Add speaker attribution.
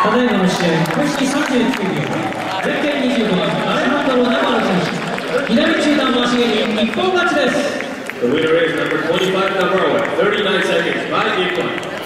Speaker 1: ただいまの試合、開始39秒、0点25番、アレハンドロ・ナバロ選手、左中段回し蹴り、一本勝ちです。
Speaker 2: The winner is number 25, Navarro, 39 seconds by Nippon.